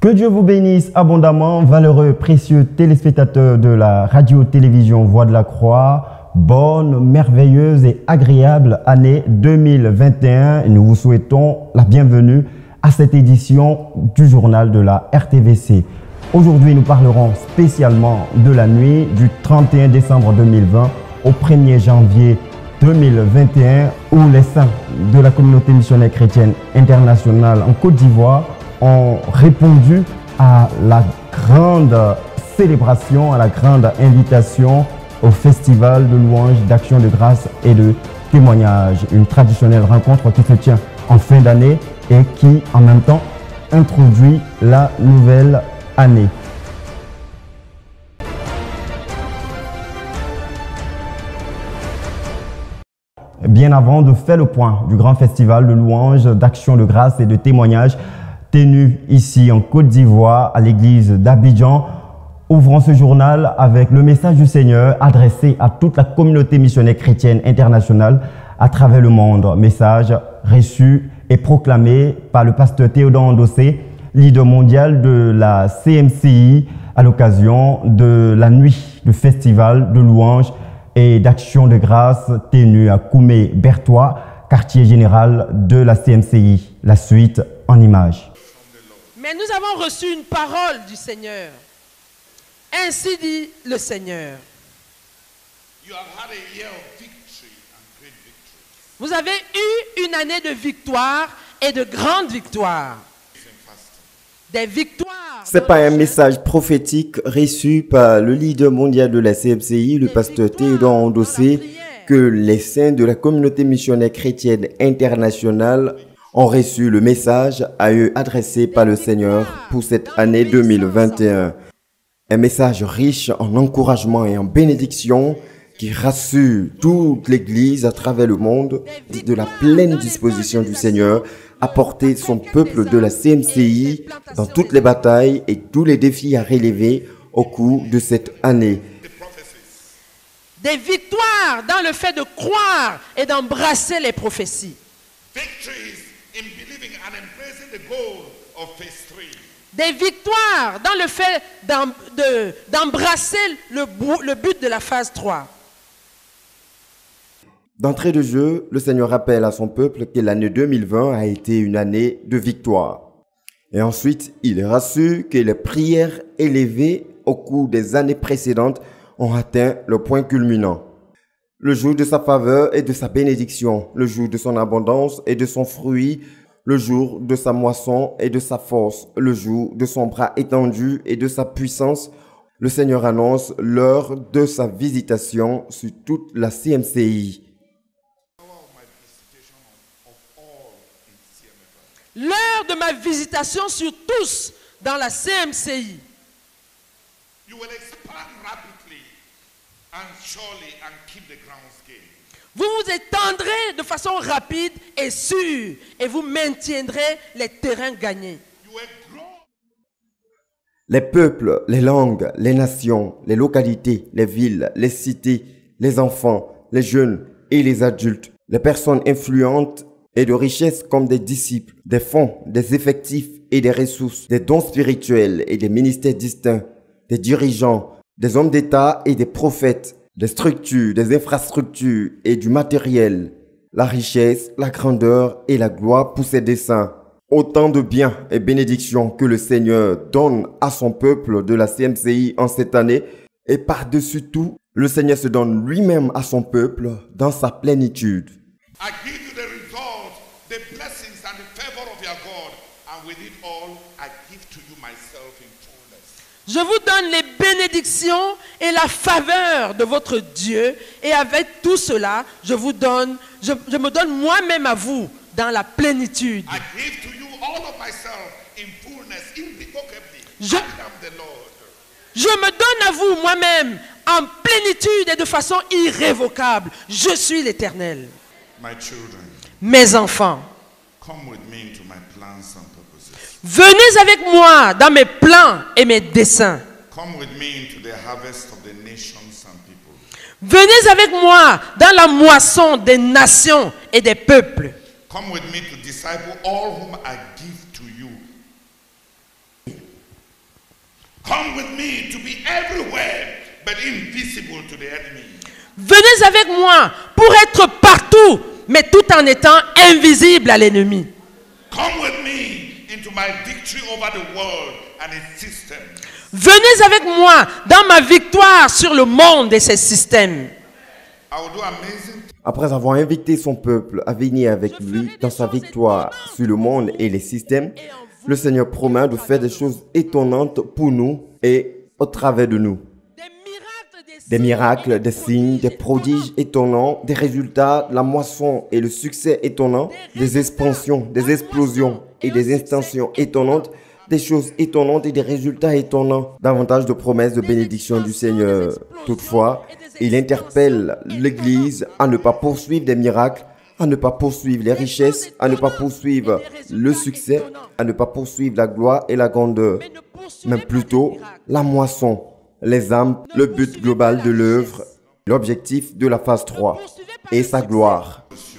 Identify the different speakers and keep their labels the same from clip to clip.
Speaker 1: Que Dieu vous bénisse abondamment, valeureux, précieux téléspectateurs de la radio-télévision Voix de la Croix. Bonne, merveilleuse et agréable année 2021. Et nous vous souhaitons la bienvenue à cette édition du journal de la RTVC. Aujourd'hui, nous parlerons spécialement de la nuit du 31 décembre 2020 au 1er janvier 2021 où les saints de la communauté missionnaire chrétienne internationale en Côte d'Ivoire ont répondu à la grande célébration, à la grande invitation au festival de louanges, d'action de grâce et de témoignages. Une traditionnelle rencontre qui se tient en fin d'année et qui en même temps introduit la nouvelle année. Bien avant de faire le point du grand festival de louanges, d'action de grâce et de témoignages tenu ici en Côte d'Ivoire à l'église d'Abidjan, ouvrons ce journal avec le message du Seigneur adressé à toute la communauté missionnaire chrétienne internationale à travers le monde. Message reçu et proclamé par le pasteur Théodore Ndossé, leader mondial de la CMCI à l'occasion de la nuit du festival de louanges et d'action de grâce tenu à Koumé-Bertois, quartier général de la CMCI. La suite en images.
Speaker 2: Mais nous avons reçu une parole du Seigneur. Ainsi dit le Seigneur. Vous avez eu une année de victoire et de grandes victoires. Des victoires.
Speaker 3: Ce n'est pas un message prophétique reçu par le leader mondial de la CMCI, le pasteur Théodore Ndossé, que les saints de la communauté missionnaire chrétienne internationale ont reçu le message à eux adressé par le Seigneur pour cette année 2021. Un message riche en encouragement et en bénédiction qui rassure toute l'Église à travers le monde de la pleine disposition du Seigneur à porter son peuple de la CMCI dans toutes les batailles et tous les défis à relever au cours de cette année.
Speaker 2: Des victoires dans le fait de croire et d'embrasser les prophéties. Des victoires dans le fait d'embrasser le but de la phase 3.
Speaker 3: D'entrée de jeu, le Seigneur rappelle à son peuple que l'année 2020 a été une année de victoire. Et ensuite, il rassure que les prières élevées au cours des années précédentes ont atteint le point culminant. Le jour de sa faveur et de sa bénédiction, le jour de son abondance et de son fruit, le jour de sa moisson et de sa force, le jour de son bras étendu et de sa puissance, le Seigneur annonce l'heure de sa visitation sur toute la CMCI.
Speaker 2: L'heure de ma visitation sur tous dans la CMCI. Vous vous étendrez de façon rapide et sûre et vous maintiendrez les terrains gagnés.
Speaker 3: Les peuples, les langues, les nations, les localités, les villes, les cités, les enfants, les jeunes et les adultes, les personnes influentes et de richesses comme des disciples, des fonds, des effectifs et des ressources, des dons spirituels et des ministères distincts, des dirigeants, des hommes d'État et des prophètes, des structures, des infrastructures et du matériel, la richesse, la grandeur et la gloire pour ses desseins. Autant de biens et bénédictions que le Seigneur donne à son peuple de la CMCI en cette année et par-dessus tout, le Seigneur se donne lui-même à son peuple dans sa plénitude.
Speaker 2: Je vous donne les bénédictions et la faveur de votre Dieu et avec tout cela, je me donne moi-même à vous dans la plénitude. Je me donne à vous moi-même en plénitude et de façon irrévocable. Je suis l'Éternel. Mes enfants, venez avec moi dans mes plans et mes desseins. Venez avec moi dans la moisson des nations et des peuples.
Speaker 4: Come with me to be everywhere, but invisible to the enemy.
Speaker 2: Venez avec moi pour être partout, mais tout en étant invisible à l'ennemi.
Speaker 4: Come with me into my victory over the world and its system.
Speaker 2: Venez avec moi dans ma victoire sur le monde et ses systèmes.
Speaker 4: I will do amazing things.
Speaker 3: Après avoir invité son peuple à venir avec lui dans sa victoire sur le monde et les systèmes, le Seigneur promet de faire des choses étonnantes pour nous et au travers de nous. Des miracles, des signes, des prodiges étonnants, des résultats, la moisson et le succès étonnant, des expansions, des explosions et des extensions étonnantes, des choses étonnantes et des résultats étonnants. Davantage de promesses de bénédiction du Seigneur. Toutefois, il interpelle l'Église à ne pas poursuivre des miracles, à ne pas poursuivre les richesses, à ne pas poursuivre le succès, à ne pas poursuivre la gloire et la grandeur, mais plutôt la moisson, les âmes, le but global de l'œuvre, l'objectif de la phase 3 et sa gloire.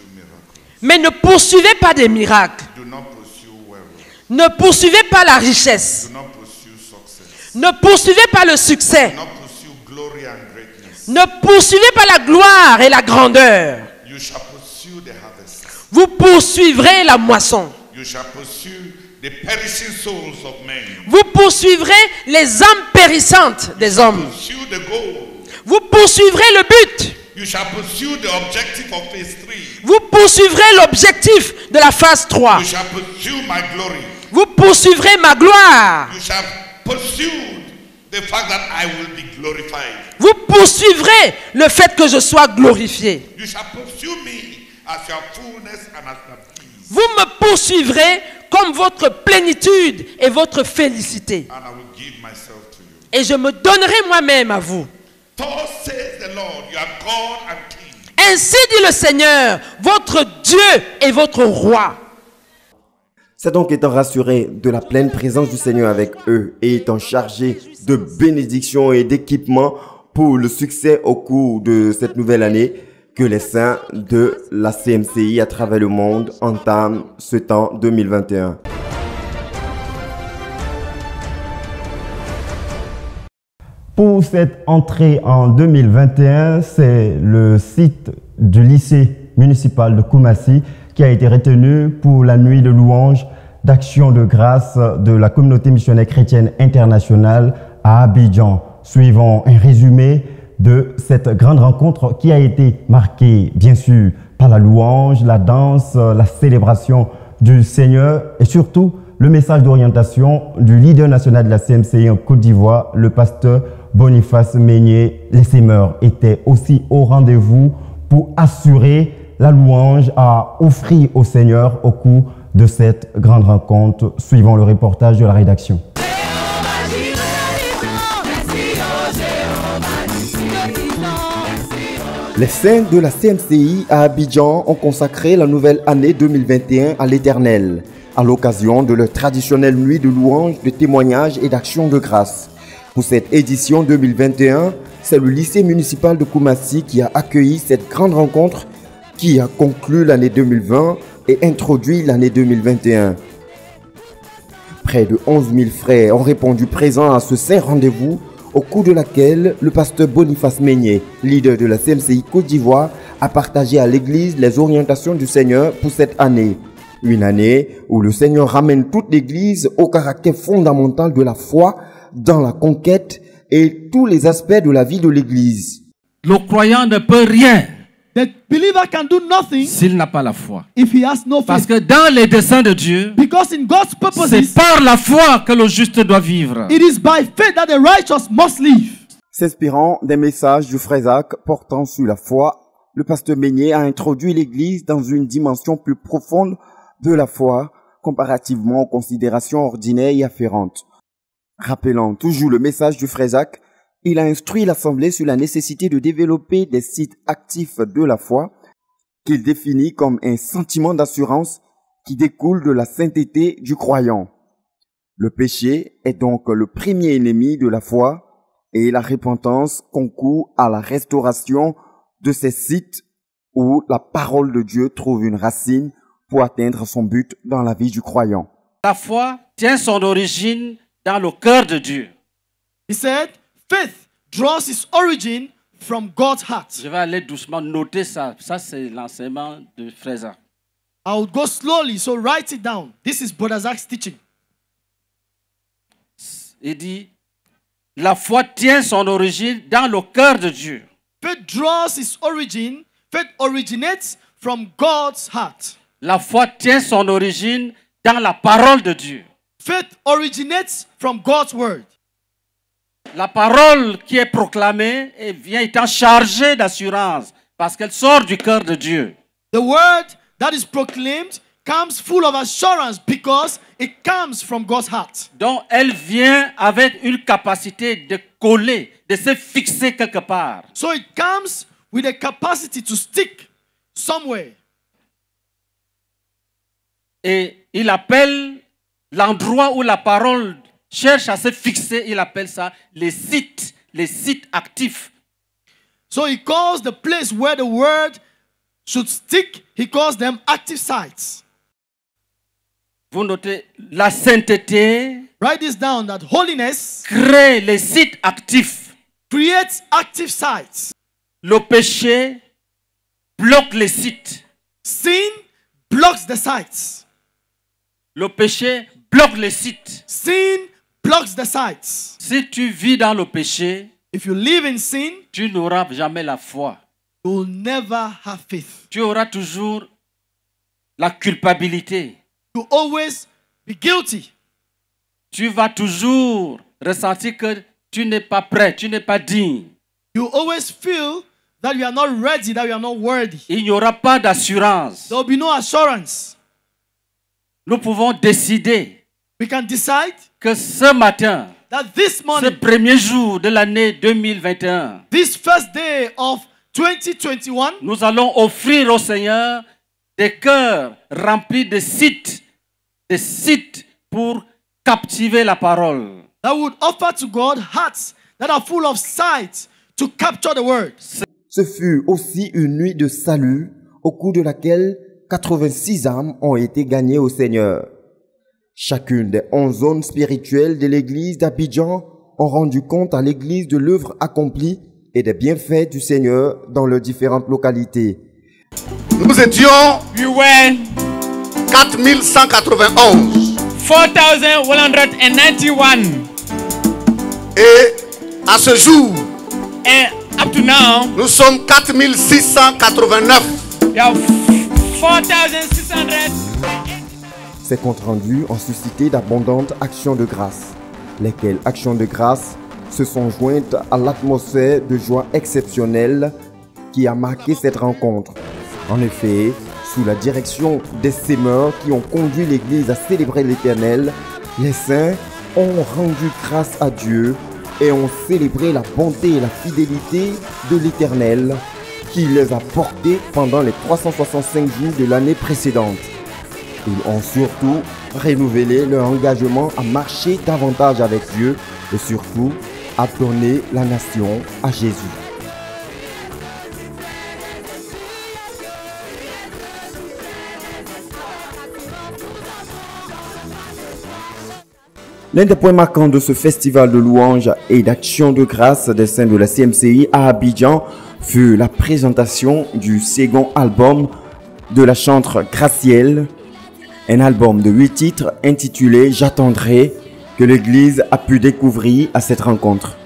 Speaker 2: Mais ne poursuivez pas des miracles.
Speaker 4: Do not pursue wealth.
Speaker 2: Ne poursuivez pas la richesse.
Speaker 4: Do not pursue success.
Speaker 2: Ne poursuivez pas le succès.
Speaker 4: Do not pursue glory and greatness.
Speaker 2: Ne poursuivez pas la gloire et la grandeur.
Speaker 4: You shall pursue the harvest.
Speaker 2: Vous poursuivrez la moisson.
Speaker 4: You shall pursue the perishing souls of men.
Speaker 2: Vous poursuivrez les âmes périssantes des hommes.
Speaker 4: Pursue the goal.
Speaker 2: Vous poursuivrez le but.
Speaker 4: You shall pursue the objective of phase 3.
Speaker 2: Vous poursuivrez l'objectif de la phase 3.
Speaker 4: You shall pursue my glory.
Speaker 2: Vous poursuivrez ma gloire.
Speaker 4: You shall pursue the fact that I will be glorified.
Speaker 2: Vous poursuivrez le fait que je sois glorifié.
Speaker 4: You shall pursue me as your fullness and as your peace.
Speaker 2: Vous me poursuivrez comme votre plénitude et votre félicité.
Speaker 4: And I will give myself to you.
Speaker 2: Et je me donnerai moi-même à vous.
Speaker 4: Thus says the Lord, you are God and King.
Speaker 2: Ainsi dit le Seigneur, votre Dieu et votre roi.
Speaker 3: C'est donc étant rassuré de la pleine présence du Seigneur avec eux et étant chargé de bénédictions et d'équipements pour le succès au cours de cette nouvelle année que les saints de la CMCI à travers le monde entament ce temps 2021.
Speaker 1: Pour cette entrée en 2021, c'est le site du lycée municipal de Koumassi qui a été retenu pour la nuit de louange d'action de grâce de la communauté missionnaire chrétienne internationale à Abidjan. Suivons un résumé de cette grande rencontre qui a été marquée, bien sûr, par la louange, la danse, la célébration du Seigneur et surtout le message d'orientation du leader national de la CMCI en Côte d'Ivoire, le pasteur Boniface Meigné. Les semeurs étaient aussi au rendez-vous pour assurer la louange à offrir au Seigneur au cours de cette grande rencontre. Suivant le reportage de la rédaction.
Speaker 3: Les saints de la CMCI à Abidjan ont consacré la nouvelle année 2021 à l'Éternel, à l'occasion de leur traditionnelle nuit de louange, de témoignages et d'action de grâce. Pour cette édition 2021, c'est le lycée municipal de Koumassi qui a accueilli cette grande rencontre qui a conclu l'année 2020 et introduit l'année 2021. Près de 11 000 frères ont répondu présents à ce saint rendez-vous au cours de laquelle le pasteur Boniface Meigné, leader de la CMCI Côte d'Ivoire, a partagé à l'église les orientations du Seigneur pour cette année. Une année où le Seigneur ramène toute l'église au caractère fondamental de la foi dans la conquête et tous les aspects de la vie de l'église.
Speaker 5: Le croyant ne peut rien
Speaker 6: The believer can do nothing
Speaker 5: s'il n'a pas la foi.
Speaker 6: if he has no
Speaker 5: Parce
Speaker 6: faith.
Speaker 5: que dans les desseins de Dieu,
Speaker 6: Because in God's
Speaker 5: c'est
Speaker 6: purposes,
Speaker 5: par la foi que le juste doit vivre.
Speaker 6: it is by faith that the righteous must live.
Speaker 3: S'inspirant des messages du frère Zach portant sur la foi, le pasteur Meigné a introduit l'église dans une dimension plus profonde de la foi comparativement aux considérations ordinaires et afférentes. Rappelant toujours le message du frère Zach, il a instruit l'Assemblée sur la nécessité de développer des sites actifs de la foi qu'il définit comme un sentiment d'assurance qui découle de la sainteté du croyant. Le péché est donc le premier ennemi de la foi et la repentance concourt à la restauration de ces sites où la parole de Dieu trouve une racine pour atteindre son but dans la vie du croyant.
Speaker 5: La foi tient son origine dans le cœur de Dieu.
Speaker 6: He said, faith draws its origin from God's heart.
Speaker 5: Je vais aller doucement noter ça. Ça, c'est l'enseignement de Frère Zach.
Speaker 6: I will go slowly, so write it down. This is Brother Zach's teaching.
Speaker 5: Il dit, la foi tient son origine dans le cœur de Dieu.
Speaker 6: Faith draws its origin, faith originates from God's heart.
Speaker 5: La foi tient son origine dans la parole de Dieu.
Speaker 6: Faith originates from God's word.
Speaker 5: La parole qui est proclamée vient étant chargée d'assurance parce qu'elle sort du cœur de Dieu.
Speaker 6: The word that is proclaimed comes full of assurance because it comes from God's heart.
Speaker 5: Donc elle vient avec une capacité de coller, de se fixer quelque part.
Speaker 6: So it comes with a capacity to stick somewhere.
Speaker 5: Et il appelle l'endroit où la parole cherche à se fixer, il appelle ça les sites actifs.
Speaker 6: So he calls the place where the word should stick, he calls them active sites.
Speaker 5: Vous notez, la sainteté
Speaker 6: Write this down, that holiness
Speaker 5: crée les sites actifs.
Speaker 6: creates active sites.
Speaker 5: Le péché bloque les sites.
Speaker 6: Sin blocks the sites.
Speaker 5: Le péché bloque les sites.
Speaker 6: Sin blocks the sites.
Speaker 5: Si tu vis dans le péché,
Speaker 6: If you live in sin,
Speaker 5: tu n'auras jamais la foi.
Speaker 6: you will never have faith.
Speaker 5: Tu auras toujours la culpabilité.
Speaker 6: You always be guilty.
Speaker 5: Tu vas toujours ressentir que tu n'es pas prêt, tu n'es pas digne.
Speaker 6: You always feel that you are not ready, that you are not worthy.
Speaker 5: Il n'y aura pas d'assurance.
Speaker 6: There will be no assurance.
Speaker 5: Nous pouvons décider
Speaker 6: We can decide
Speaker 5: que ce matin,
Speaker 6: that this
Speaker 5: ce
Speaker 6: morning,
Speaker 5: premier jour de l'année 2021,
Speaker 6: this first day of 2021,
Speaker 5: nous allons offrir au Seigneur des cœurs remplis de sites pour captiver la parole.
Speaker 6: that would offer to God hearts that are full of sight to capture the word.
Speaker 3: Ce fut aussi une nuit de salut au cours de laquelle 86 âmes ont été gagnées au Seigneur. Chacune des 11 zones spirituelles de l'église d'Abidjan ont rendu compte à l'église de l'œuvre accomplie et des bienfaits du Seigneur dans leurs différentes localités.
Speaker 7: Nous étions
Speaker 8: We were
Speaker 7: 4191
Speaker 8: 4,191,
Speaker 7: et à ce jour,
Speaker 8: and up to now,
Speaker 7: nous sommes 4689.
Speaker 8: there are 4,600.
Speaker 3: Ces comptes rendus ont suscité d'abondantes actions de grâce, lesquelles actions de grâce se sont jointes à l'atmosphère de joie exceptionnelle qui a marqué cette rencontre. En effet, sous la direction des sémeurs qui ont conduit l'Église à célébrer l'Éternel, les saints ont rendu grâce à Dieu et ont célébré la bonté et la fidélité de l'Éternel qui les a portés pendant les 365 jours de l'année précédente. Ils ont surtout renouvelé leur engagement à marcher davantage avec Dieu et surtout à donner la nation à Jésus. L'un des points marquants de ce festival de louanges et d'action de grâce des saints de la CMCI à Abidjan fut la présentation du second album de la chantre Gracielle, un album de 8 titres intitulé « J'attendrai » que l'Église a pu découvrir à cette rencontre.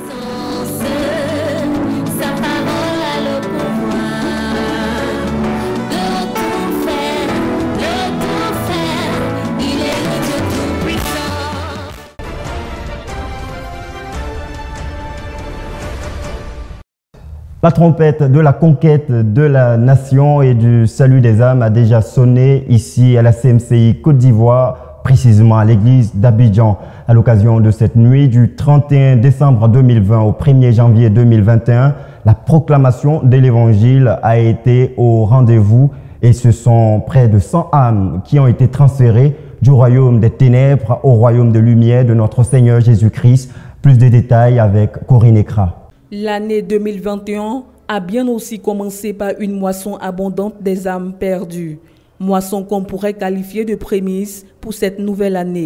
Speaker 1: La trompette de la conquête de la nation et du salut des âmes a déjà sonné ici à la CMCI Côte d'Ivoire, précisément à l'église d'Abidjan. À l'occasion de cette nuit du 31 décembre 2020 au 1er janvier 2021, la proclamation de l'évangile a été au rendez-vous et ce sont près de 100 âmes qui ont été transférées du royaume des ténèbres au royaume de lumière de notre Seigneur Jésus-Christ. Plus de détails avec Corinne Ekra.
Speaker 9: L'année 2021 a bien aussi commencé par une moisson abondante des âmes perdues. Moisson qu'on pourrait qualifier de prémisse pour cette nouvelle année.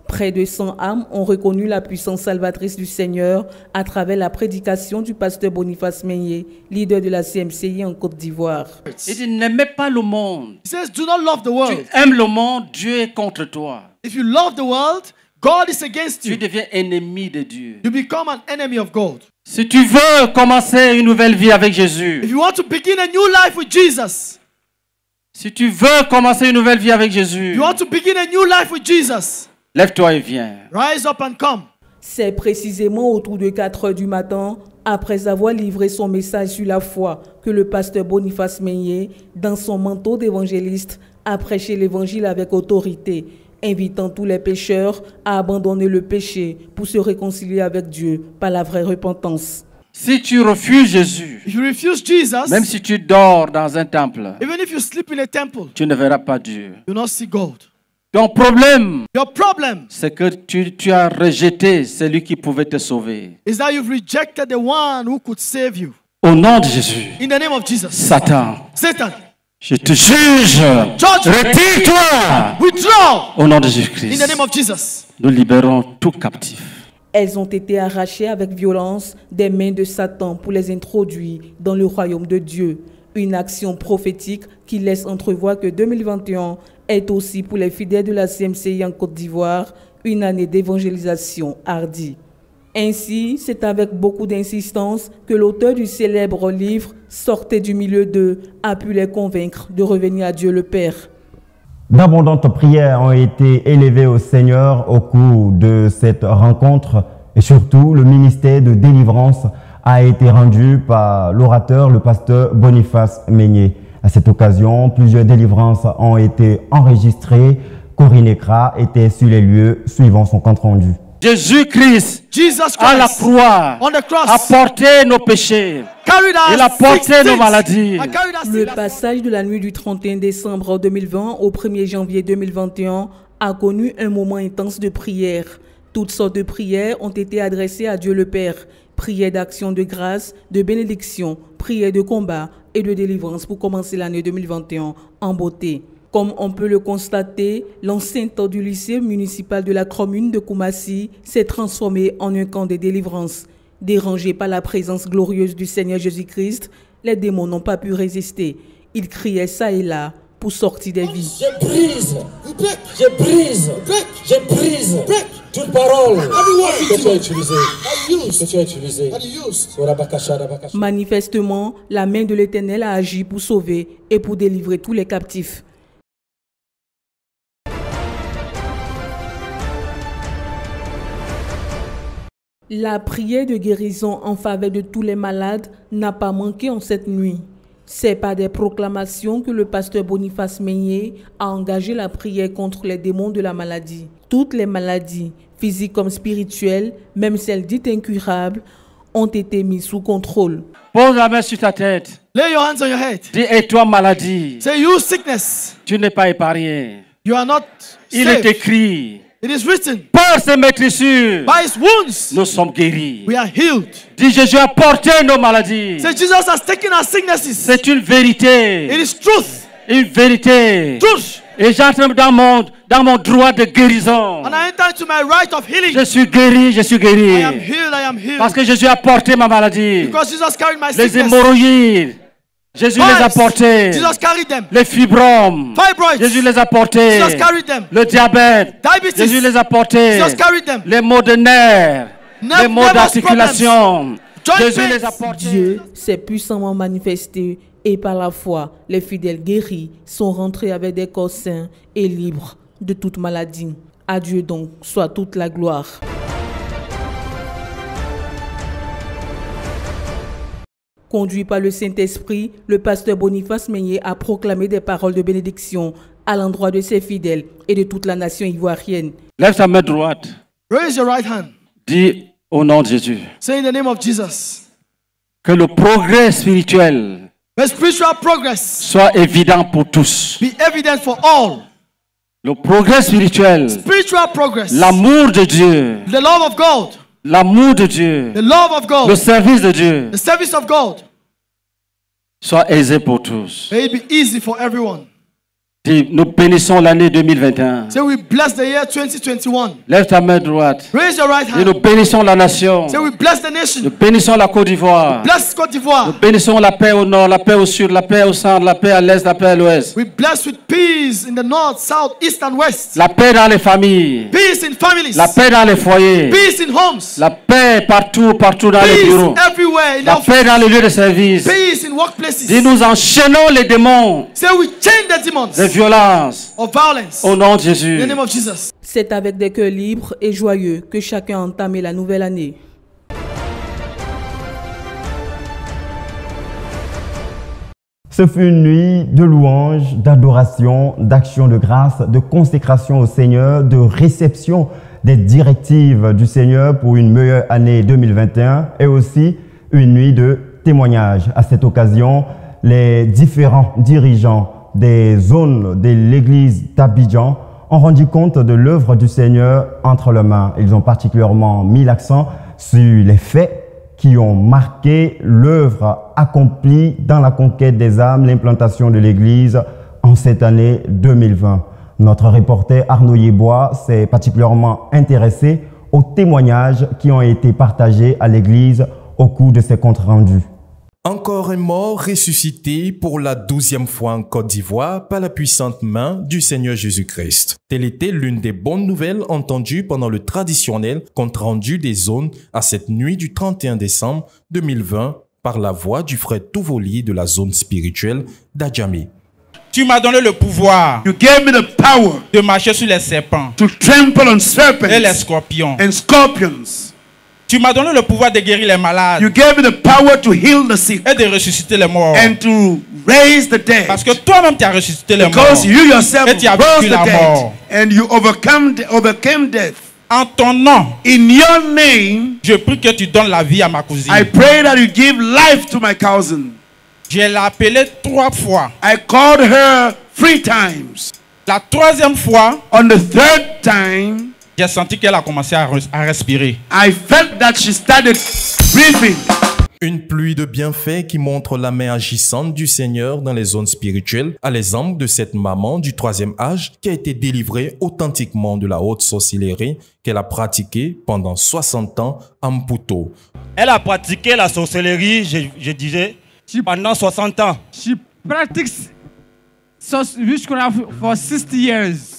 Speaker 9: Près de 100 âmes ont reconnu la puissance salvatrice du Seigneur à travers la prédication du pasteur Boniface Meigné, leader de la CMCI en Côte d'Ivoire.
Speaker 5: Il dit, n'aimez pas le monde.
Speaker 6: He says, do not love the
Speaker 5: Tu
Speaker 6: world.
Speaker 5: aimes le monde, Dieu est contre toi.
Speaker 6: If you love the world, God is against
Speaker 5: Tu
Speaker 6: you.
Speaker 5: deviens ennemi de Dieu.
Speaker 6: You become an enemy of God.
Speaker 5: Si tu veux commencer une nouvelle vie avec
Speaker 6: If
Speaker 5: Jésus,
Speaker 6: you want to begin a new life with Jesus,
Speaker 5: si tu veux commencer une nouvelle vie avec Jésus,
Speaker 6: you want to begin a new life with Jesus,
Speaker 5: lève-toi et viens.
Speaker 6: rise up and come.
Speaker 9: C'est précisément autour de 4 heures du matin, après avoir livré son message sur la foi, que le pasteur Boniface Meigné, dans son manteau d'évangéliste, a prêché l'évangile avec autorité, invitant tous les pécheurs à abandonner le péché pour se réconcilier avec Dieu par la vraie repentance.
Speaker 5: Si tu refuses Jésus,
Speaker 6: If you refuse Jesus,
Speaker 5: même si tu dors dans un temple,
Speaker 6: even if you sleep in a temple,
Speaker 5: tu ne verras pas Dieu.
Speaker 6: you will not see God.
Speaker 5: Ton problème,
Speaker 6: Your problem
Speaker 5: c'est que tu as rejeté celui qui pouvait te sauver.
Speaker 6: is that you've rejected the one who could save you.
Speaker 5: Au nom de Jésus,
Speaker 6: In the name of Jesus.
Speaker 5: Satan,
Speaker 6: Satan,
Speaker 5: je te juge. Retire-toi.
Speaker 6: withdraw
Speaker 5: Au nom de
Speaker 6: in
Speaker 5: Jésus-Christ,
Speaker 6: the name of Jesus.
Speaker 5: nous libérons tout captif.
Speaker 9: Elles ont été arrachées avec violence des mains de Satan pour les introduire dans le royaume de Dieu. Une action prophétique qui laisse entrevoir que 2021 est aussi pour les fidèles de la CMCI en Côte d'Ivoire une année d'évangélisation hardie. Ainsi, c'est avec beaucoup d'insistance que l'auteur du célèbre livre « Sortez du milieu d'eux » a pu les convaincre de revenir à Dieu le Père.
Speaker 1: D'abondantes prières ont été élevées au Seigneur au cours de cette rencontre et surtout le ministère de délivrance a été rendu par l'orateur, le pasteur Boniface Meigné. À cette occasion, plusieurs délivrances ont été enregistrées. Corinne Ekra était sur les lieux suivant son compte rendu.
Speaker 5: Jésus-Christ, à la croix,
Speaker 6: on the cross,
Speaker 5: a porté nos péchés.
Speaker 6: carried our
Speaker 5: Il a porté
Speaker 6: sick
Speaker 5: nos
Speaker 6: things.
Speaker 5: maladies.
Speaker 6: I carried our
Speaker 9: Le
Speaker 6: sickness.
Speaker 9: passage de la nuit du 31 décembre 2020 au 1er janvier 2021 a connu un moment intense de prière. Toutes sortes de prières ont été adressées à Dieu le Père. Prières d'action de grâce, de bénédiction, prières de combat et de délivrance pour commencer l'année 2021 en beauté. Comme on peut le constater, l'enceinte du lycée municipal de la commune de Koumassi s'est transformée en un camp de délivrance. Dérangés par la présence glorieuse du Seigneur Jésus-Christ, les démons n'ont pas pu résister. Ils criaient ça et là pour sortir des vies.
Speaker 10: Je brise toute parole que tu as utilisée.
Speaker 9: Manifestement, la main de l'Éternel a agi pour sauver et pour délivrer tous les captifs. La prière de guérison en faveur de tous les malades n'a pas manqué en cette nuit. C'est par des proclamations que le pasteur Boniface Meigné a engagé la prière contre les démons de la maladie. Toutes les maladies, physiques comme spirituelles, même celles dites incurables, ont été mises sous contrôle.
Speaker 5: Pose la main sur ta tête.
Speaker 6: Lay your hands on your head.
Speaker 5: Dis, et toi maladie,
Speaker 6: Say, you sickness,
Speaker 5: tu n'es pas épargné.
Speaker 6: you are not
Speaker 5: Il est
Speaker 6: saved.
Speaker 5: écrit,
Speaker 6: It is written,
Speaker 5: par ses maîtrissures,
Speaker 6: by his wounds
Speaker 5: nous sommes guéris.
Speaker 6: we are healed.
Speaker 5: Dis, Jésus a porté nos maladies.
Speaker 6: Say, Jesus has taken our sicknesses.
Speaker 5: C'est une vérité.
Speaker 6: It is truth.
Speaker 5: Une vérité.
Speaker 6: Truth.
Speaker 5: Et j'entre dans mon droit de guérison.
Speaker 6: And I enter into my right of healing.
Speaker 5: Je suis guéri, je suis
Speaker 6: I
Speaker 5: guéri.
Speaker 6: am healed, I am healed.
Speaker 5: Parce que Jésus a porté ma maladie.
Speaker 6: Because Jesus carried my
Speaker 5: Les
Speaker 6: sickness.
Speaker 5: hémorroïdes, Jésus les a
Speaker 6: Pipes,
Speaker 5: portés.
Speaker 6: Jesus carried them.
Speaker 5: Les fibromes,
Speaker 6: Fibroids,
Speaker 5: Jésus les a portés.
Speaker 6: Jesus carried them.
Speaker 5: Le diabète,
Speaker 6: Diabetes,
Speaker 5: Jésus les a portés.
Speaker 6: Jesus carried them.
Speaker 5: Les maux de nerfs, les maux
Speaker 6: nervous
Speaker 5: d'articulation,
Speaker 6: Joint
Speaker 5: Jésus
Speaker 6: pains.
Speaker 5: les a portés.
Speaker 9: Dieu s'est puissamment manifesté et par la foi, les fidèles guéris sont rentrés avec des corps sains et libres de toute maladie. À Dieu donc soit toute la gloire. Conduit par le Saint-Esprit, le pasteur Boniface Meigné a proclamé des paroles de bénédiction à l'endroit de ses fidèles et de toute la nation ivoirienne.
Speaker 5: Lève ta main droite.
Speaker 6: Raise your right hand.
Speaker 5: Dis au nom de Jésus
Speaker 6: Say in the name of Jesus.
Speaker 5: que le progrès spirituel
Speaker 6: May spiritual progress
Speaker 5: soit évident pour tous.
Speaker 6: be evident for all.
Speaker 5: Le progrès spirituel,
Speaker 6: Spiritual progress.
Speaker 5: l'amour de Dieu,
Speaker 6: The love of God.
Speaker 5: l'amour de Dieu,
Speaker 6: The love of
Speaker 5: le
Speaker 6: God.
Speaker 5: service de Dieu
Speaker 6: The service of God.
Speaker 5: soit aisé pour tous.
Speaker 6: May it be easy for everyone.
Speaker 5: Dis, nous bénissons l'année 2021.
Speaker 6: Say we bless the year 2021.
Speaker 5: Lève ta main droite.
Speaker 6: Raise your right
Speaker 5: Dis,
Speaker 6: hand.
Speaker 5: nous bénissons la nation.
Speaker 6: Say we bless the
Speaker 5: Nous
Speaker 6: nation.
Speaker 5: bénissons la Côte d'Ivoire.
Speaker 6: Bless Côte
Speaker 5: Nous
Speaker 6: d'Ivoire.
Speaker 5: bénissons la paix au nord, la paix au sud, la paix au centre, la paix à l'est, la paix à l'ouest.
Speaker 6: We bless with peace in the north, south, east, and west.
Speaker 5: La paix dans les familles.
Speaker 6: Peace in families.
Speaker 5: La paix dans les foyers.
Speaker 6: Peace in homes.
Speaker 5: La paix partout dans les
Speaker 6: Peace
Speaker 5: bureaux.
Speaker 6: everywhere in
Speaker 5: La paix dans les lieux de service.
Speaker 6: Peace in workplaces.
Speaker 5: Dis, nous enchaînons les démons,
Speaker 6: Say we change the demons
Speaker 5: les violences,
Speaker 6: of violence.
Speaker 5: au nom de
Speaker 6: In
Speaker 5: Jésus.
Speaker 6: the name of Jesus.
Speaker 9: C'est avec des cœurs libres et joyeux que chacun a entamé la nouvelle année.
Speaker 1: Ce fut une nuit de louange, d'adoration, d'action de grâce, de consécration au Seigneur, de réception des directives du Seigneur pour une meilleure année 2021 et aussi une nuit de témoignage. À cette occasion, les différents dirigeants des zones de l'église d'Abidjan ont rendu compte de l'œuvre du Seigneur entre leurs mains. Ils ont particulièrement mis l'accent sur les faits qui ont marqué l'œuvre accomplie dans la conquête des âmes, l'implantation de l'Église en cette année 2020. Notre reporter Arnaud Yebois s'est particulièrement intéressé aux témoignages qui ont été partagés à l'Église au cours de ces comptes rendus.
Speaker 11: Encore un mort ressuscité pour la 12e fois en Côte d'Ivoire par la puissante main du Seigneur Jésus-Christ. Telle était l'une des bonnes nouvelles entendues pendant le traditionnel compte rendu des zones à cette nuit du 31 décembre 2020 par la voix du frère Touvoli de la zone spirituelle d'Adjamé.
Speaker 8: Tu m'as donné le pouvoir
Speaker 12: You gave me the power
Speaker 8: de marcher sur les serpents
Speaker 12: to trample on serpents
Speaker 8: et les scorpions.
Speaker 12: and scorpions.
Speaker 8: Tu m'as donné le pouvoir de guérir les malades
Speaker 12: You gave me the power to heal the sick
Speaker 8: et de ressusciter les morts.
Speaker 12: and to raise the dead.
Speaker 8: Parce que toi-même tu as ressuscité les morts.
Speaker 12: Because you yourself
Speaker 8: et tu as
Speaker 12: rose
Speaker 8: vaincu
Speaker 12: the
Speaker 8: la
Speaker 12: dead
Speaker 8: mort.
Speaker 12: and you overcame death.
Speaker 8: En ton nom,
Speaker 12: In your name,
Speaker 8: je prie que tu donnes la vie à ma cousine.
Speaker 12: I pray that you give life to my cousin.
Speaker 8: Je l'ai appelée 3 fois.
Speaker 12: I called her 3 times.
Speaker 8: La 3e fois,
Speaker 12: On the 3rd time,
Speaker 8: j'ai senti qu'elle a commencé à respirer.
Speaker 12: I felt that she started breathing.
Speaker 11: Une pluie de bienfaits qui montre la main agissante du Seigneur dans les zones spirituelles, à l'exemple de cette maman du 3e âge qui a été délivrée authentiquement de la haute sorcellerie qu'elle a pratiquée pendant 60 ans à Mputo.
Speaker 13: Elle a pratiqué la sorcellerie, je disais, pendant 60 ans.
Speaker 8: She practiced witchcraft for 60 years.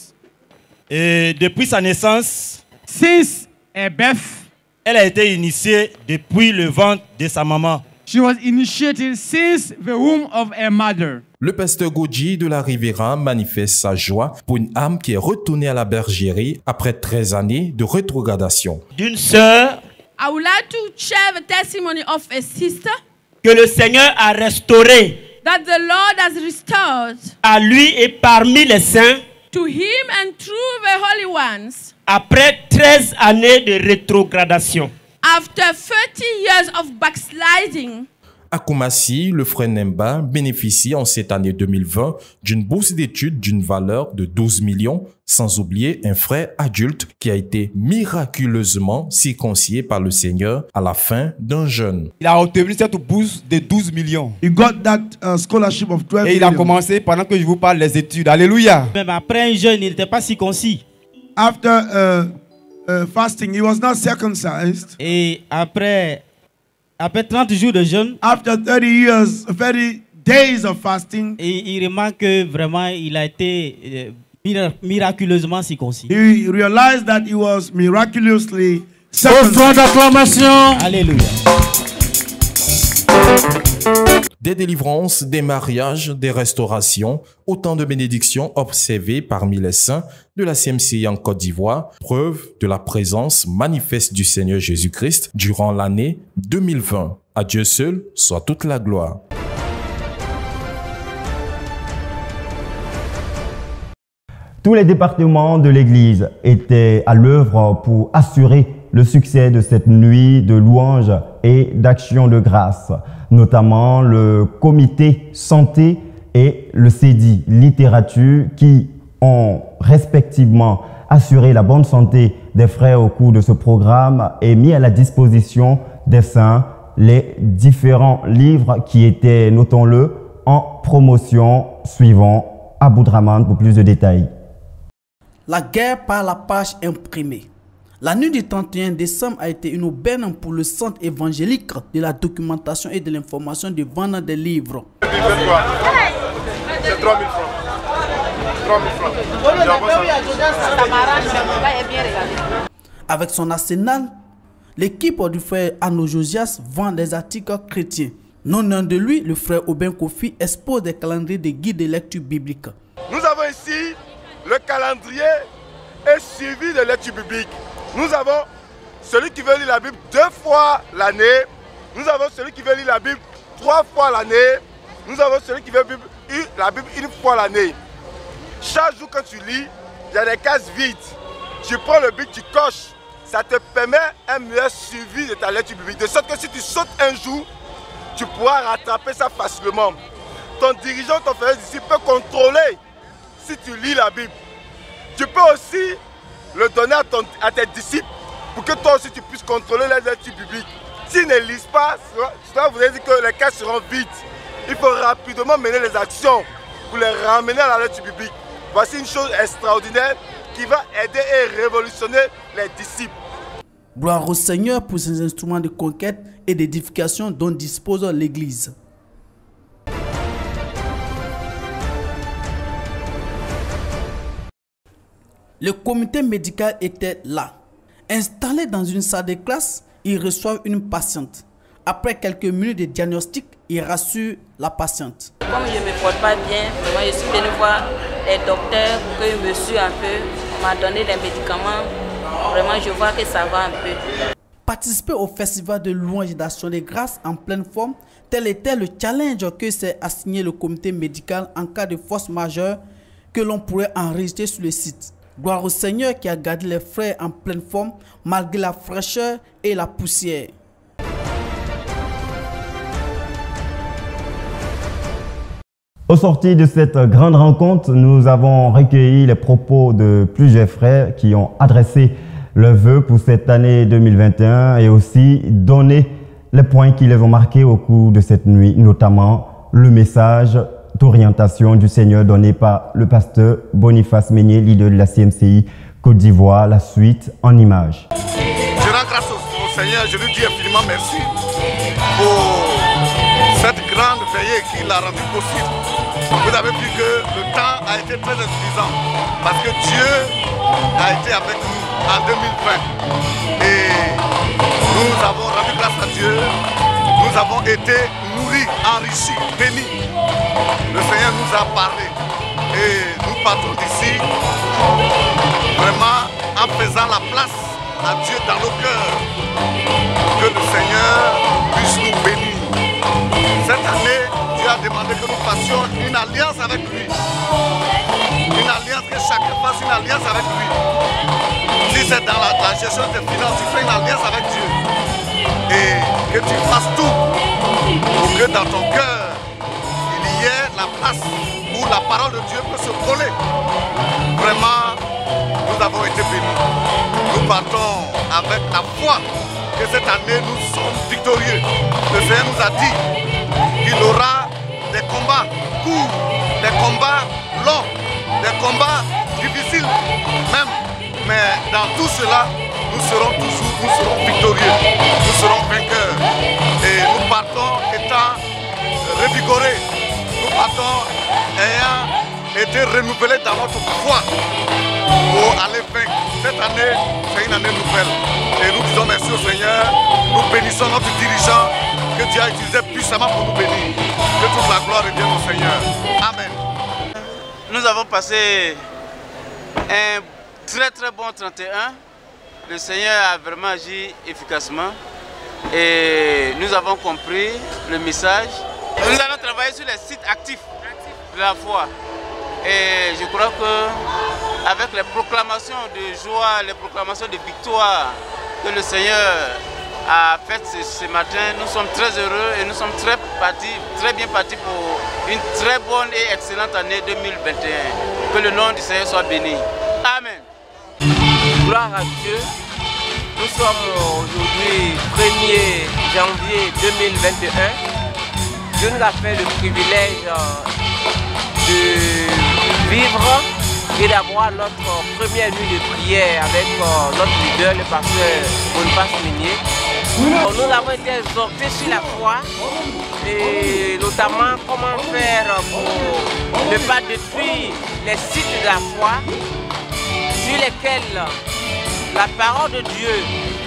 Speaker 13: Et depuis sa naissance,
Speaker 8: Since her birth,
Speaker 13: elle a été initiée depuis le ventre de sa maman.
Speaker 8: she was initiated since the womb of her mother.
Speaker 11: Le pasteur Godji de la Riviera manifeste sa joie pour une âme qui est retournée à la bergerie après 13 années de rétrogradation.
Speaker 13: D'une sœur
Speaker 14: I would like to share the testimony of a sister
Speaker 13: que le Seigneur a restaurée
Speaker 14: that the Lord has restored
Speaker 13: à lui et parmi les saints
Speaker 14: to him and through the holy ones
Speaker 13: après 13 années de rétrogradation.
Speaker 14: after 30 years of backsliding.
Speaker 11: À Koumassi, le frère Nemba bénéficie en cette année 2020 d'une bourse d'études d'une valeur de 12 millions, sans oublier un frère adulte qui a été miraculeusement circoncis par le Seigneur à la fin d'un jeûne.
Speaker 15: Il a obtenu cette bourse de 12 millions.
Speaker 12: You got that scholarship of 12
Speaker 15: Et il a
Speaker 12: million.
Speaker 15: commencé pendant que je vous parle les études. Alléluia.
Speaker 13: Même après un jeûne, il n'était pas circoncis.
Speaker 12: After fasting, he was not circumcised.
Speaker 13: Et après 30 jours de jeûne,
Speaker 12: After 30 days of fasting,
Speaker 13: et il remarque que vraiment il a été miraculeusement circoncis.
Speaker 12: he realized that he was miraculously
Speaker 5: Au point d'acclamation.
Speaker 13: Alléluia.
Speaker 11: Des délivrances, des mariages, des restaurations, autant de bénédictions observées parmi les saints de la CMCI en Côte d'Ivoire, preuve de la présence manifeste du Seigneur Jésus-Christ durant l'année 2020. À Dieu seul soit toute la gloire.
Speaker 1: Tous les départements de l'Église étaient à l'œuvre pour assurer le succès de cette nuit de louange et d'action de grâce, notamment le comité santé et le CEDI littérature qui ont respectivement assuré la bonne santé des frères au cours de ce programme et mis à la disposition des saints les différents livres qui étaient, notons-le, en promotion suivant Aboudraman pour plus de détails.
Speaker 16: La guerre par la page imprimée. La nuit du 31 décembre a été une aubaine pour le centre évangélique de la documentation et de l'information de vente des livres.
Speaker 7: C'est 3 000 francs. 3 000 francs.
Speaker 16: Avec son arsenal, l'équipe du frère Arnaud Josias vend des articles chrétiens. Non loin de lui, le frère Aubin Kofi expose des calendriers de guides de lecture biblique.
Speaker 7: Nous avons ici le calendrier et suivi de lecture biblique. Nous avons celui qui veut lire la Bible 2 fois l'année. Nous avons celui qui veut lire la Bible 3 fois l'année. Nous avons celui qui veut lire la Bible 1 fois l'année. Chaque jour que tu lis, il y a des cases vides. Tu prends le bic, tu coches. Ça te permet un meilleur suivi de ta lecture biblique. De sorte que si tu sautes un jour, tu pourras rattraper ça facilement. Ton dirigeant, ton frère d'ici peut contrôler si tu lis la Bible. Tu peux aussi le donner à tes disciples pour que toi aussi tu puisses contrôler la lecture biblique. S'ils ne lisent pas, cela voudrait dire que les cas seront vides. Il faut rapidement mener les actions pour les ramener à la lecture biblique. Voici une chose extraordinaire qui va aider et révolutionner les disciples.
Speaker 16: Gloire au Seigneur pour ces instruments de conquête et d'édification dont dispose l'Église. Le comité médical était là. Installé dans une salle de classe, ils reçoivent une patiente. Après quelques minutes de diagnostic, ils rassurent la patiente.
Speaker 17: Comme je ne me porte pas bien, moi je suis venu voir les docteurs pour qu'ils me suivent un peu. On m'a donné les médicaments. Vraiment, je vois que ça va un peu.
Speaker 16: Participer au festival de louange et d'action de grâce en pleine forme, tel était le challenge que s'est assigné le comité médical en cas de force majeure que l'on pourrait enregistrer sur le site. Gloire au Seigneur qui a gardé les frères en pleine forme malgré la fraîcheur et la poussière.
Speaker 1: Au sorti de cette grande rencontre, nous avons recueilli les propos de plusieurs frères qui ont adressé leurs vœux pour cette année 2021 et aussi donné les points qui les ont marqués au cours de cette nuit, notamment le message d'orientation du Seigneur donné par le pasteur Boniface Meunier, leader de la CMCI Côte d'Ivoire. La suite en images.
Speaker 7: Je rends grâce au Seigneur, je lui dis infiniment merci pour cette grande veillée qu'il a rendue possible. Vous avez vu que le temps a été très insuffisant parce que Dieu a été avec nous en 2020 et nous avons rendu grâce à Dieu, nous avons été nourris, enrichis, bénis. Le Seigneur nous a parlé et nous partons d'ici vraiment en faisant la place à Dieu dans nos cœurs pour que le Seigneur puisse nous bénir. Cette année, Dieu a demandé que nous fassions une alliance avec lui. Une alliance, que chacun fasse une alliance avec lui. Si c'est dans la gestion des finances, tu fais une alliance avec Dieu. Et que tu fasses tout pour que dans ton cœur, il y ait la place où la parole de Dieu peut se coller. Vraiment, nous avons été bénis. Nous partons avec la foi que cette année nous sommes victorieux. Le Seigneur nous a dit qu'il aura des combats courts, des combats longs, des combats difficiles même. Mais dans tout cela, nous serons victorieux, nous serons vainqueurs. Et nous partons étant revigorés, nous partons ayant été renouvelés dans notre foi pour aller vaincre. Cette année, c'est une année nouvelle. Et nous disons merci au Seigneur, nous bénissons notre dirigeant que Dieu a utilisé puissamment pour nous bénir. Que toute la gloire revienne au Seigneur. Amen.
Speaker 18: Nous avons passé un très bon 31. Le Seigneur a vraiment agi efficacement et nous avons compris le message. Nous allons travailler sur les sites actifs de la foi. Et je crois que avec les proclamations de joie, les proclamations de victoire que le Seigneur a faites ce matin, nous sommes très heureux et nous sommes très bien partis pour une très bonne et excellente année 2021. Que le nom du Seigneur soit béni. Amen.
Speaker 19: Gloire à Dieu. Nous sommes aujourd'hui 1er janvier 2021. Dieu nous a fait le privilège de vivre et d'avoir notre première nuit de prière avec notre leader, le pasteur Boniface Meunier. Nous avons été exhortés sur la foi et notamment comment faire pour ne pas détruire les sites de la foi sur lesquels la parole de Dieu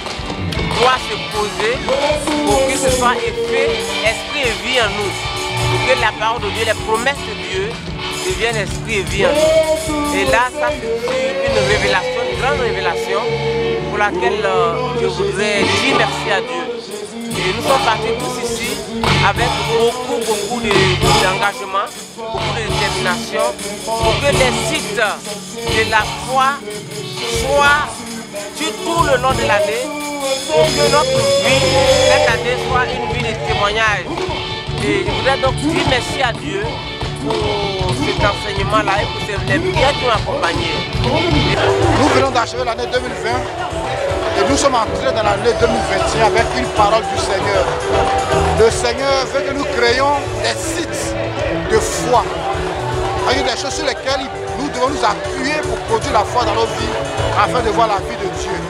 Speaker 19: doit se poser pour que ce soit effet, esprit et vie en nous. Pour que la parole de Dieu, les promesses de Dieu deviennent esprit et vie en nous. Et là, ça c'est une révélation, une grande révélation pour laquelle je voudrais dire merci à Dieu. Et nous sommes partis tous ici avec beaucoup d'engagement, beaucoup de détermination pour que les sites de la foi soient sur tout le long de l'année, pour que notre vie cette année soit une vie de témoignage. Et je voudrais donc dire merci à Dieu pour cet enseignement-là et pour les prières qui m'ont accompagné.
Speaker 20: Nous venons d'achever l'année 2020 et nous sommes entrés dans l'année 2021 avec une parole du Seigneur. Le Seigneur veut que nous créions des sites de foi. Il y a des choses sur lesquelles nous devons nous appuyer pour produire la foi dans nos vies afin de voir la vie de Dieu.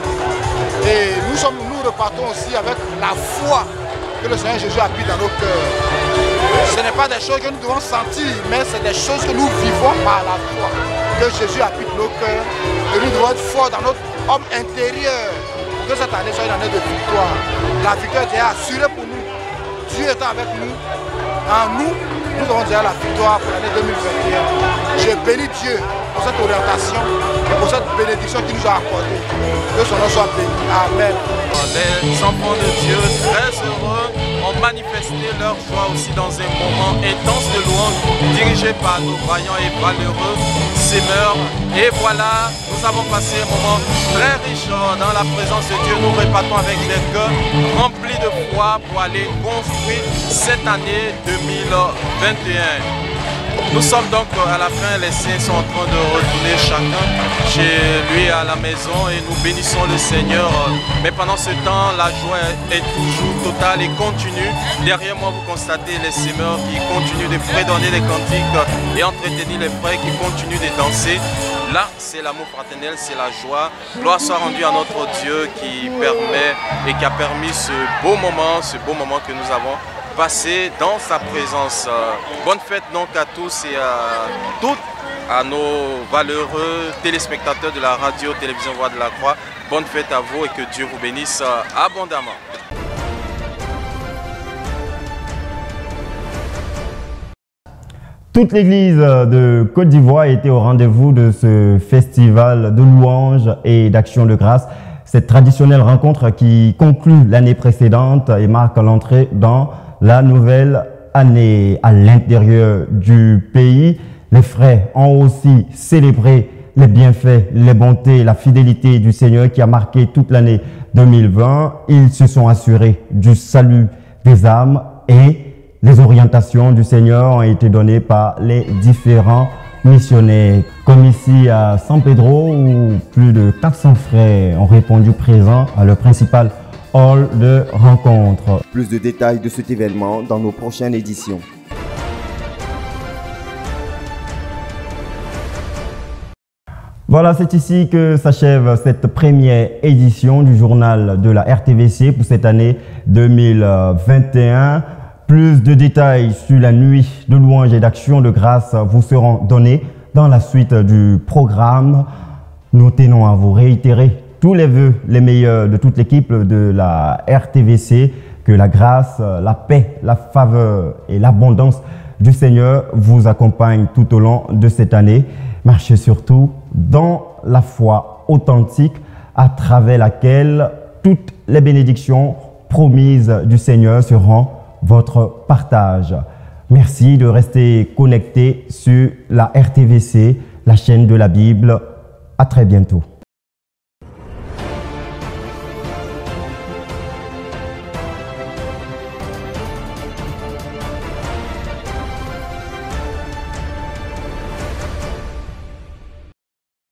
Speaker 20: Et nous repartons aussi avec la foi que le Seigneur Jésus habite dans nos cœurs. Ce n'est pas des choses que nous devons sentir, mais c'est des choses que nous vivons par la foi. Que Jésus habite nos cœurs et nous devons être forts dans notre homme intérieur pour que cette année soit une année de victoire. La victoire est assurée pour nous. Dieu est avec nous. En nous, nous avons déjà la victoire pour l'année 2021. Je bénis Dieu pour cette orientation et pour cette bénédiction qu'il nous a accordée. Que son nom soit béni. Amen.
Speaker 11: Les enfants de Dieu, très heureux, ont manifesté leur joie aussi dans un moment intense de louange dirigé par nos vaillants et valeureux semeurs. Et voilà, nous avons passé un moment très riche dans la présence de Dieu. Nous repartons avec des cœurs remplis de foi pour aller construire cette année 2021. Nous sommes donc à la fin, les saints sont en train de retourner chacun chez lui à la maison et nous bénissons le Seigneur. Mais pendant ce temps, la joie est toujours totale et continue. Derrière moi, vous constatez les semeurs qui continuent de fredonner des cantiques et entretenir les frères qui continuent de danser. Là, c'est l'amour fraternel, c'est la joie. Gloire soit rendue à notre Dieu qui permet et qui a permis ce beau moment que nous avons passé dans sa présence. Bonne fête donc à tous et à toutes, à nos valeureux téléspectateurs de la radio-télévision Voix de la Croix. Bonne fête à vous et que Dieu vous bénisse abondamment.
Speaker 1: Toute l'église de Côte d'Ivoire était au rendez-vous de ce festival de louanges et d'action de grâce. Cette traditionnelle rencontre qui conclut l'année précédente et marque l'entrée dans la nouvelle année. À l'intérieur du pays, les frères ont aussi célébré les bienfaits, les bontés, la fidélité du Seigneur qui a marqué toute l'année 2020. Ils se sont assurés du salut des âmes et les orientations du Seigneur ont été données par les différents missionnaires. Comme ici à San Pedro, où plus de 400 frères ont répondu présents à leur principal hall de rencontre.
Speaker 3: Plus de détails de cet événement dans nos prochaines éditions.
Speaker 1: Voilà, c'est ici que s'achève cette première édition du journal de la RTVC pour cette année 2021. Plus de détails sur la nuit de louange et d'action de grâce vous seront donnés dans la suite du programme. Nous tenons à vous réitérer tous les vœux, les meilleurs de toute l'équipe de la RTVC, que la grâce, la paix, la faveur et l'abondance du Seigneur vous accompagnent tout au long de cette année. Marchez surtout dans la foi authentique à travers laquelle toutes les bénédictions promises du Seigneur seront votre partage. Merci de rester connecté sur la RTVC, la chaîne de la Bible. À très bientôt.